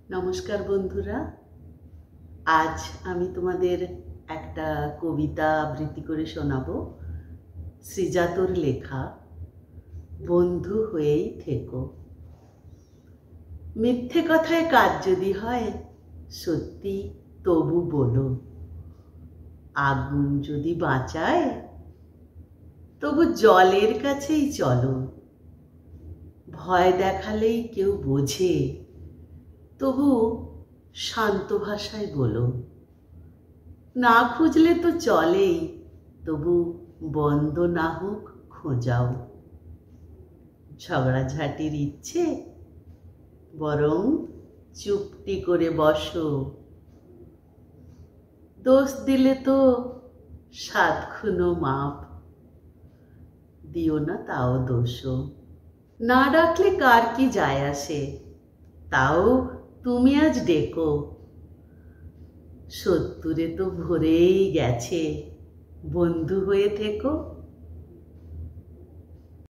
নমস্কার বন্ধুরা, আজ আমি তোমাদের একটা কবিতা আবৃত্তি করে শোনাবো। শ্রীজাতর লেখা বন্ধু হয়েই থেকো। মিথ্যে কথায় কাজ যদি হয়, সত্যি তবু বলো। আগুন যদি বাঁচায়, তবু জলের কাছেই চলো। ভয় দেখালেই কেউ বোঝে, তবু শান্ত ভাষায় বলো। না খুঁজলে তো চলেই, তবু বন্ধ না হোক খোঁজাও। ঝগড়াঝাটির ইচ্ছে, বরং চুপটি করে বসো। দোষ দিলে তো 7 খুনো মাপ, দিও না তাও দোষও। না ডাকলে কার কি যায় আসে, তাও তুমি আজ ডেকো। সত্তরে তো ভরেই গেছে, বন্ধু হয়ে থেকো।